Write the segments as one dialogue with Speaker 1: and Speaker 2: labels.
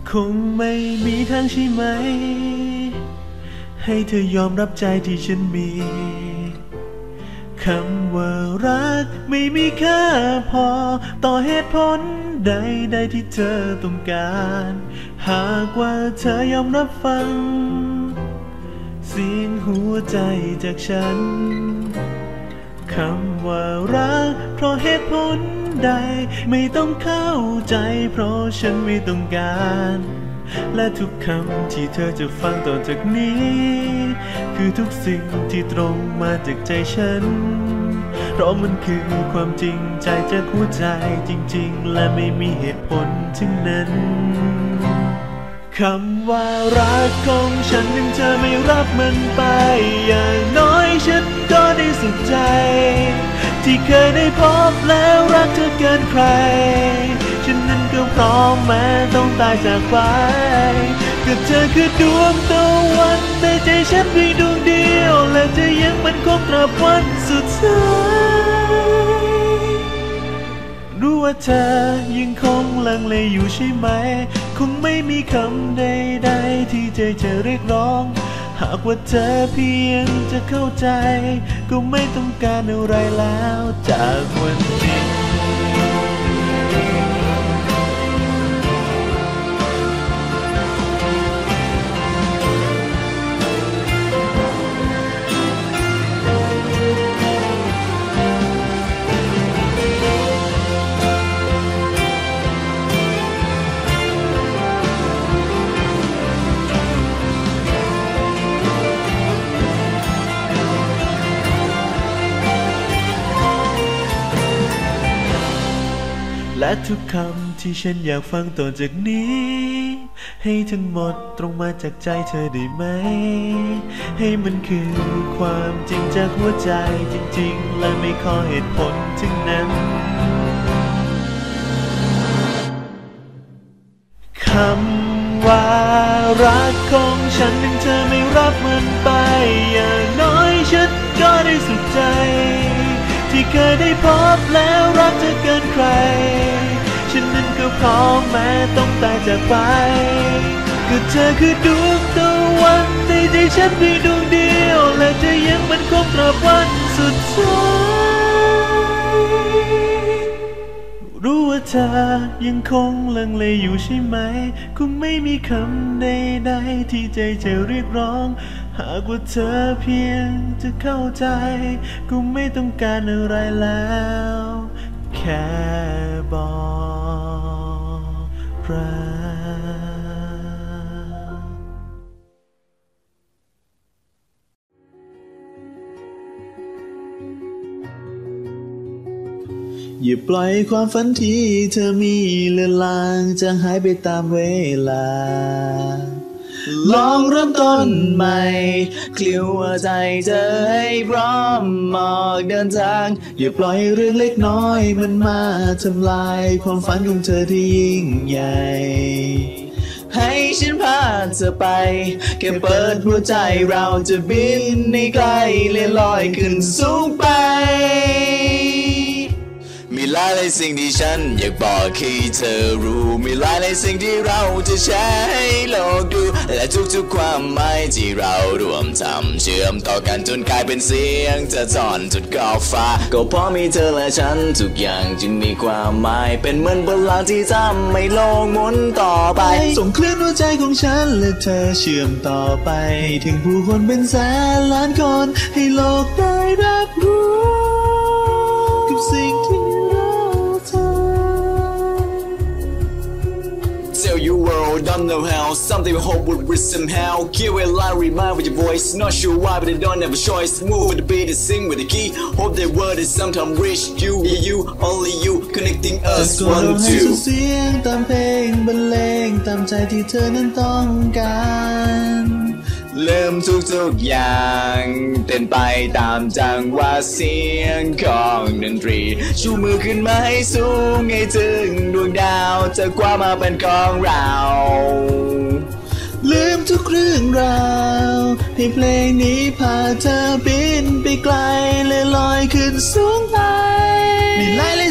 Speaker 1: คงไม่มีทางใช่ไหมให้เธอยอมรับใจที่ฉันมีคำว่ารักไม่มีค่าพอต่อเหตุผลใดๆที่เธอต้องการหากว่าเธอยอมรับฟังเสียงหัวใจจากฉันคำว่ารักเพราะเหตุผลใดไม่ต้องเข้าใจเพราะฉันไม่ต้องการและทุกคำที่เธอจะฟังต่อจากนี้คือทุกสิ่งที่ตรงมาจากใจฉันเพราะมันคือความจริงใจจากหัวใจจริงๆและไม่มีเหตุผลทั้งนั้นคำว่ารักของฉันถึงเธอไม่รับมันไปอย่างน้อยฉันก็ได้สุขใจที่เคยได้พบแล้วรักเธอเกินใครฉันนั้นก็พร้อมแม้ต้องตายจากไปก็เธอคือดวงตะวันในใจฉันเพียงดวงเดียวและจะยังมันคงตราบวันสุดท้ายรู้ว่าเธอยังคงลังเลอยู่ใช่ไหมคงไม่มีคำใดๆที่ใจจะเรียกร้องหากว่าเธอเพียงจะเข้าใจก็ไม่ต้องการอะไรแล้วจากวันนี้และทุกคำที่ฉันอยากฟังต่อจากนี้ให้ทั้งหมดตรงมาจากใจเธอได้ไหมให้มันคือความจริงจากหัวใจจริงๆและไม่ขอเหตุผลทั้งนั้นคำว่ารักของฉันถึงเธอไม่รับมันไปอย่างน้อยฉันก็ได้สุขใจที่เคยได้พบแล้วรักเธอเกินใครฉันนั้นก็พร้อมแม้ต้องตายจากไปก็เธอคือดวงตะวันในใจฉันเพียงดวงเดียวและจะยังมันคงตราบวันสุดท้ายรู้ว่าเธอยังคงลังเลอยู่ใช่ไหมคงไม่มีคำใดๆที่ใจจะเรียกร้องหากว่าเธอเพียงจะเข้าใจก็ไม่ต้องการอะไรแล้วแค่บอกรักอย่าปล่อยความฝันที่เธอมีเลือนลางจางหายไปตามเวลาลองเริ่มต้นใหม่เคลียวหัวใจเธอให้พร้อมออกเดินทางอย่าปล่อยเรื่องเล็กน้อยมันมาทำลายความฝันของเธอที่ยิ่งใหญ่ให้ฉันพาเธอไปแค่เปิดหัวใจเราจะบินในไกลเลื่อนลอยขึ้นสูงไปมีหลายสิ่งที่ฉันอยากบอกให้เธอรู้มีหลายสิ่งที่เราจะแชร์ให้โลกดูและทุกๆความหมายที่เรารวมทำเชื่อมต่อกันจนกลายเป็นเสียงจะจอนจุดขอบฟ้าก็เพราะมีเธอและฉันทุกอย่างจึงมีความหมายเป็นเหมือนพลังที่ทำให้โลกหมุนต่อไปส่งคลื่นหัวใจของฉันและเธอเชื่อมต่อไปถึงผู้คนเป็นแสนล้านคนให้โลกได้รับรู้กับสิ่งที่
Speaker 2: Tell you world, don't know how. Something we hope would reach somehow. Keep it loud, remind with your voice. Not sure why, but they don't have a choice. Move with the beat and sing with the key. Hope that word is sometime reach you. Yeah, you, only you, connecting us. 1, 2.
Speaker 1: เสียงตามเพลงบรรเลงตามใจที่เธอนั้นต้องการ
Speaker 2: เริ่มทุกอย่างเต้นไปตามจังหวะเสียงของดนตรีชูมือขึ้นมาให้สูงให้ถึงดวงดาวจะคว้ามาเป็นของเรา
Speaker 1: ลืมทุกเรื่องราวให้เพลงนี้พาเธอบินไปไกลเลยลอยขึ้นสูงไปมีหลาย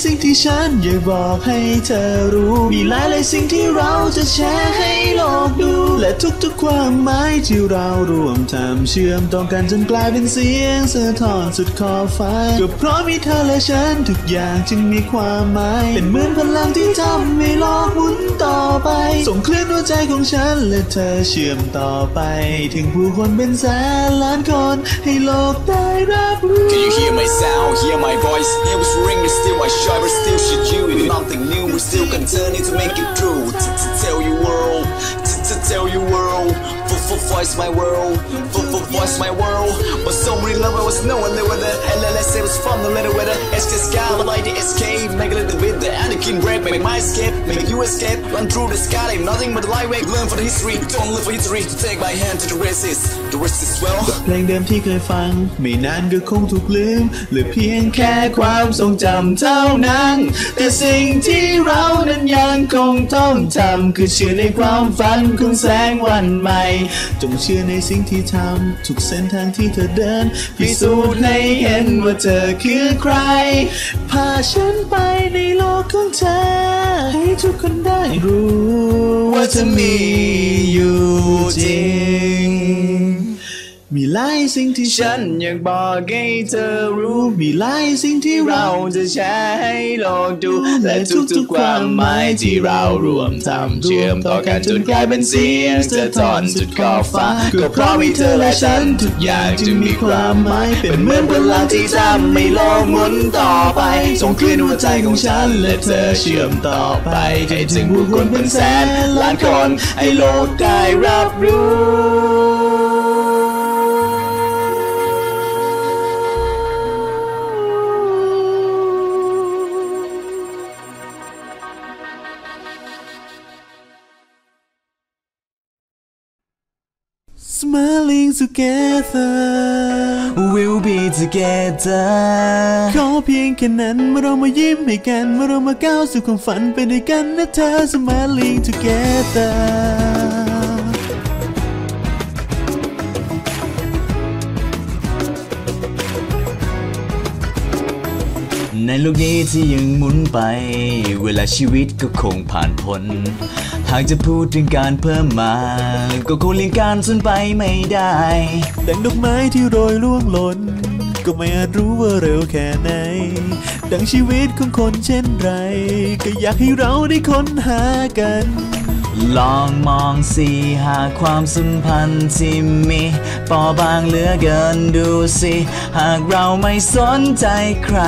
Speaker 1: สิ่งที่ฉันอยากบอกให้เธอรู้มีหลายสิ่งที่เราจะแชร์ให้โลกดูและทุกๆความหมายที่เราร่วมทำเชื่อมต่อกันจนกลายเป็นเสียงสะท้อนสุดขอบฟ้าก็เพราะมีเธอและฉันทุกอย่างจึงมีความหมายเป็นเหมือนพลังที่ทำให้โลกหมุนต่อไปส่งคลื่นหัวใจของฉันและเธอเชื่อมต่อไปถึงผู้คนเป็นแสนล้านคนให้โลกได้รับรู้
Speaker 2: Can you hear my sound, hear my voice? It was ringing, still I shy, but still should you. It's nothing new, we still continue to make it true. To tell you world, to tell you world. Voice my world, voice my world. But so many love I was no one there with it. And let's say it was fun, the little weather. It's the sky, the light, the escape. Make a little bit the Anakin break, make my escape, make you escape. Run through the sky, like nothing but the light way. Learn for the history, don't live for history. To take my hand to the rest is well.
Speaker 1: เพลงเดิมที่เคยฟังไม่นานก็คงถูกลืมเหลือเพียงแค่ความทรงจำเท่านั้นแต่สิ่งที่เรานั้นยังคงต้องทำคือเชื่อในความฝันของแสงวันใหม่จงเชื่อในสิ่งที่ทำทุกเส้นทางที่เธอเดินพิสูจน์ให้เห็นว่าเธอคือใครพาฉันไปในโลกของเธอให้ทุกคนได้รู้ว่าเธอมีอยู่จริงมีหลายสิ่งที่ฉันอยากบอกให้เธอรู้มีหลายสิ่งที่เราจะแชร์ให้โลกดูและทุกๆความหมายที่เรารวมทำเชื่อมต่อกันจนกลายเป็นเสียงสะท้อนสุดขอบฟ้าก็เพราะมีเธอและฉันทุกอย่างจึงมีความหมายเป็นเหมือนพลังที่ทำให้โลกหมุนต่อไปส่งคลื่นหัวใจของฉันและเธอเชื่อมต่อไปให้ถึงผู้คนเป็นแสนล้านคนให้โลกได้รับรู้ Smiling together
Speaker 3: We'll be together
Speaker 1: ขอเพียงแค่นั้นเมื่อเรามายิ้มให้กันเมื่อเรามาก้าวสู่ความฝันไปด้วยกันนะเธอ Smiling together
Speaker 3: ในโลกนี้ที่ยังหมุนไปเวลาชีวิตก็คงผ่านพ้นหากจะพูดถึงการเพิ่มมาก็คงเลี่ยงการสูญไปไม่ได้
Speaker 1: ดังดอกไม้ที่โรยล่วงหล่นก็ไม่อาจรู้ว่าเร็วแค่ไหนดังชีวิตของคนเช่นไรก็อยากให้เราได้ค้นหากัน
Speaker 3: ลองมองสิหากความสัมพันธ์ที่มีเปราะบางเหลือเกินดูสิหากเราไม่สนใจใคร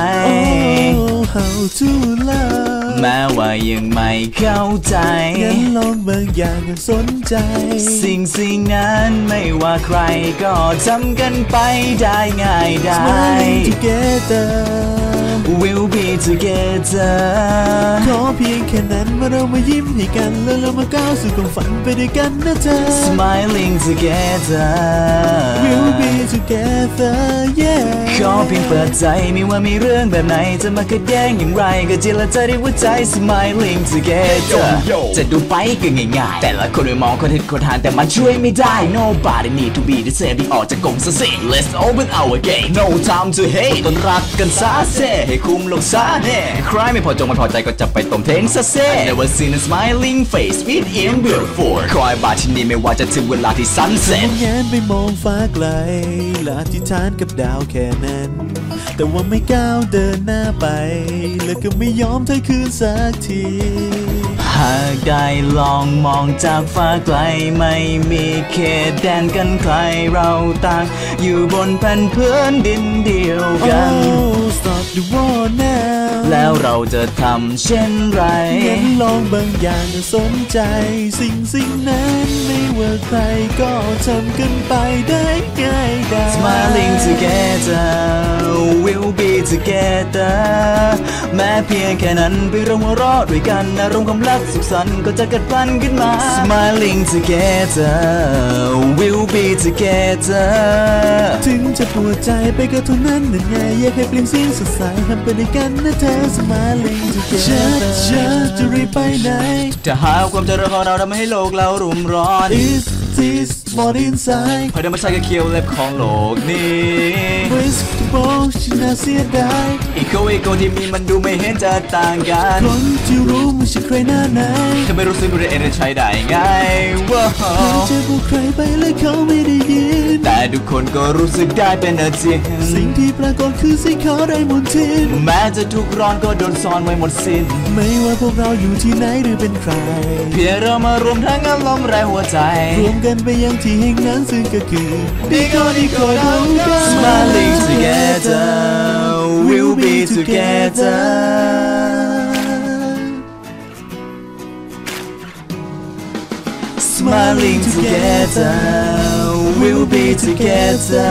Speaker 1: Oh how to love
Speaker 3: แม้ว่ายังไม่เข้าใจ
Speaker 1: งั้นลองบางอย่างกันสนใจ
Speaker 3: สิ่งนั้นไม่ว่าใครก็ทำกันไปได้ง่ายได้
Speaker 1: Smiling together
Speaker 3: We'll be together
Speaker 1: ขอเพียงแค่นั้นเมื่อเรามายิ้มให้กันแล้วเรามาก้าวสู่ความฝันไปด้วยกันนะเธอ
Speaker 3: Smiling together
Speaker 1: We'll be together yeah
Speaker 3: ขอเพียงเปิดใจไม่ว่ามีเรื่องแบบไหนจะมาขัดแย้งอย่างไรก็เจรจาด้วยหัวใจ Smiling together จะดูไปก็ง่ายๆแต่ละคนไปมองคนเห็นคนทานแต่มันช่วยไม่ได้ Nobody need to be the same ที่ออกจากกรงซะสิ Let's open our gate No time to hate ต้นรักกันซะเซ่ให้คุมลงซะแน่ใครไม่พอจงไม่พอใจก็จะไปต้มเทงซะเซ่ I never seen a smiling face with him before คอยบาที่นี่ไม่ว่าจะถึงเวลาที่ sunset
Speaker 1: แงนไปมองฟ้าไกลและอธิษฐานกับดาวแค่นั้นแต่ว่าไม่ก้าวเดินหน้าไปแล้วก็ไม่ยอมถอยคืนสักที
Speaker 3: หากได้ลองมองจากฟ้าไกลไม่มีเขตแดนกันใครเราต่างอยู่บนแผ่นพื้นดินเดียวกัน
Speaker 1: Oh stop the war now
Speaker 3: แล้วเราจะทำเช่นไร
Speaker 1: งั้นลองบางอย่างสนใจสิ่งนั้นไม่ว่าใครก็ทำกันไปได้ง่ายได้
Speaker 3: Smiling together We'll be together แม้เพียงแค่นั้นไปร่วมหัวเราะด้วยกันอารมณ์ความรักสุขสันต์ก็จะเกิดพลันขึ้นมา Smiling together We'll be together
Speaker 1: ถึงจะปวดใจไปก็เท่านั้นนั่นไงอยากให้เปลี่ยนเสียงสดใสทำไปด้วยกันนะเธอ Smiling together จะรีบไปไหน
Speaker 3: จะหาความเจริญของเราทำให้โลกเรารุ่มร้อน
Speaker 1: Is this what inside
Speaker 3: พอธรรมชาติก็เคี้ยวเล็บของโลกนี้
Speaker 1: Risk to ฉันน่าเสียดาย
Speaker 3: อีโก้ที่มีมันดูไม่เห็นจะต่างกัน
Speaker 1: คนที่รู้ไม่ใช่ใครหน้าไหน
Speaker 3: ถ้าไม่รู้สึกดูได้เองจะใช้ได้ไงว้าว
Speaker 1: เธอบอกใครไปเลยเขาไม่ได้ยิน
Speaker 3: แต่ทุกคนก็รู้สึกได้เป็นจริง
Speaker 1: สิ่งที่ปรากฏคือสิ่งเขาได้มนทิน
Speaker 3: แม้จะทุกร้อนก็โดนซ่อนไว้หมดสิ้น
Speaker 1: ไม่ว่าพวกเราอยู่ที่ไหนหรือเป็นใคร
Speaker 3: เพียงเรามารวมทั้งอารมณ์แรงหัวใจ
Speaker 1: รวมกันไปยังที่แห่งนั้นซึ่งก็คือดีก็เท่ากัน
Speaker 3: Smiling together we'll be together Smiling together we'll be together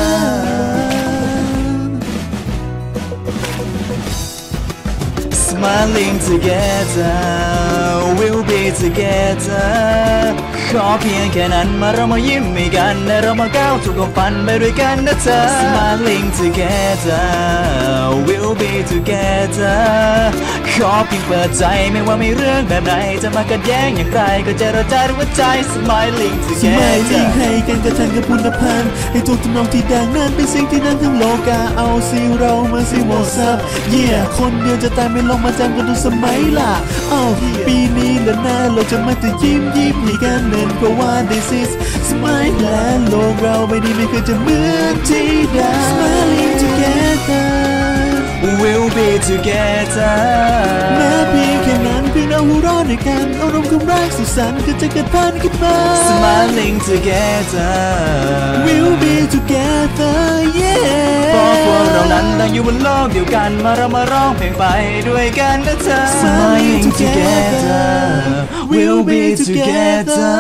Speaker 3: Smiling together we'll be together ขอเพียงแค่นั้นมาเรามายิ้มให้กันและเรามาก้าวสู่ความฝันไปด้วยกันนะเธอ Smiling together we'll be together ขอเพียงเปิดใจไม่ว่ามีเรื่องแบบไหนจะมากัดแย้งอย่างไรก็จะเราใจด้วยใจ Smiling together
Speaker 1: ให้กันกระทันกับคุณภาพให้ทุกทำนองที่ดังนั้นเป็นสิ่งที่นั่นทั้งโลกาเอาสิเรามาสิวอซับคนเดียวจะตายไม่ลงมาจำกันทุกสมัยล่ะปีนี้และหน้าเราจะมาแต่ยิ้มให้กันเน้นเพราะว่า this is smile และโลกเราไม่ดีไม่เคยจะเหมือนที่ใด Smiling together
Speaker 3: we'll be together
Speaker 1: แม้เพียงแค่นั้นเพียงเราหัวเราะด้วยกันอารมณ์ความรักสุขสันต์ก็จะเกิดผ่านขึ้นมา
Speaker 3: Smiling together
Speaker 1: we'll be together
Speaker 3: เพราะพวกเรานั้นต่างอยู่บนโลกเดียวกันมาเรามาร้องเพลงไปด้วยกันนะเธอ
Speaker 1: Smiling together
Speaker 3: we'll be together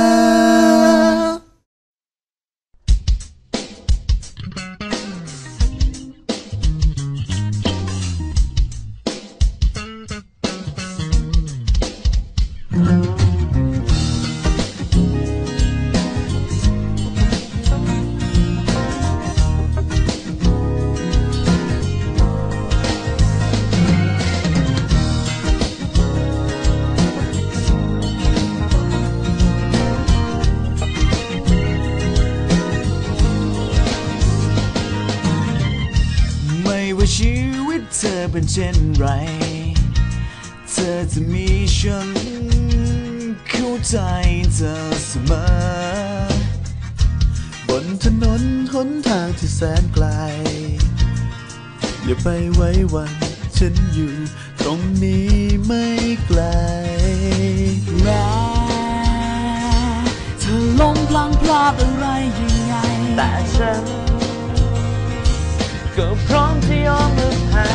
Speaker 3: ชีวิตเธอเป็นเช่นไรเธอจะมีฉันเข้าใจเธอเสมอบ
Speaker 1: นถนนหนทางที่แสนไกลอย่าไปไว้วันฉันอยู่ตรงนี้ไม่ไกล
Speaker 3: แม้เธอล้มพลังพลาดอะไรยังไงแต่ฉันก็พร้อมที่ยอมรับให้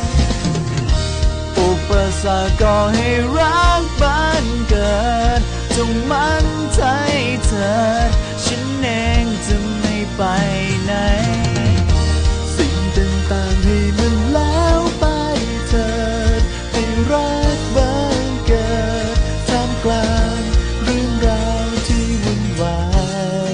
Speaker 3: อุปสรรคก็ให้รักบ้านเกิดจงมั่นใจเธอฉันเองจะไม่ไปไหน
Speaker 1: สิ่งต่างๆให้มันแล้วไปเถิดให้รักบ้านเกิดท่ามกลางเรื่องราวที่วุ่นวาย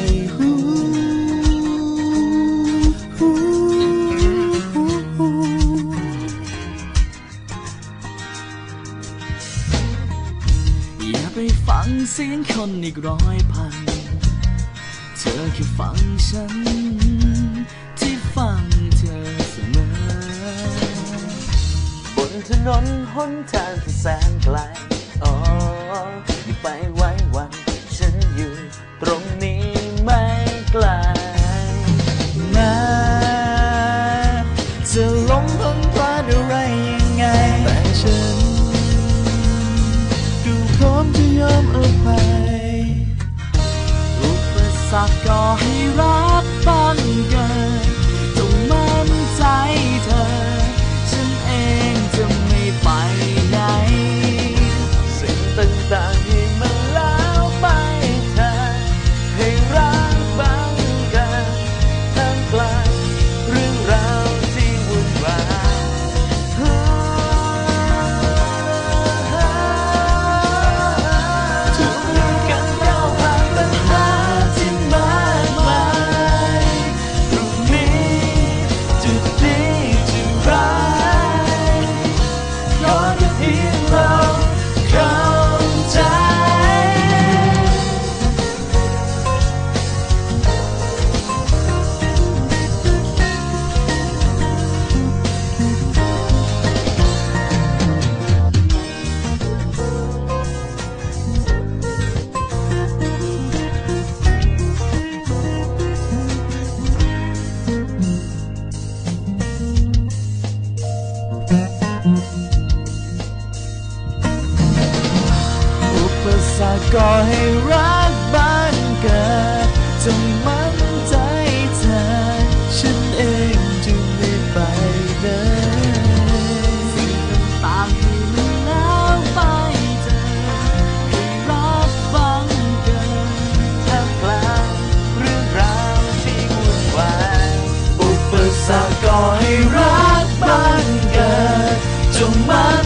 Speaker 3: ไปฟังเสียงคนอีกร้อยพันเธอแค่ฟังฉันที่ฟังเธอเสมอบนถนนหนทางที่แสนไกลอย่าไปไว้วันฉันอยู่ตรงนี้ไม่ไกลแม้จะล้มพังพลาดอะไรยังไง
Speaker 1: แต่ฉันพร้อมจะยอมอภัย
Speaker 3: อุปสรรคก็ให้รักบ้านเกิดจงมั่นใจเธอฉันเองจะไม่ไปไหน
Speaker 1: สิ่งต่างๆที่มันแล้วไปเธอให้รักบ้านเกิดท่ามกลางเรื่องราวที่วุ่นวาย
Speaker 3: ก็ให้รักบ้านเกิดจงมั่นใจเธอฉันเองจึงไม่ไปเดินสิ่งต่างๆที่มันแล้วไปเจอให้รักบ้านเกิดท่ามกลางเรื่องราวที่วุ่นวายอุปสรรคก็ให้รักบ้านเกิดจงมั่น